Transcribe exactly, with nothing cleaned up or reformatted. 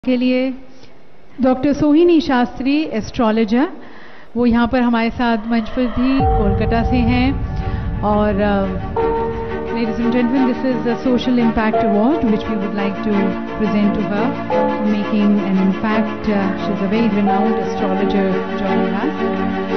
के लिए डॉक्टर सोहिनी शास्त्री एस्ट्रोलॉजर, वो यहाँ पर हमारे साथ मंच पर भी कोलकाता से हैं। और ladies and gentleman, this is the social impact award which we would like to present to her for making an impact. She is a very renowned astrologer joining us.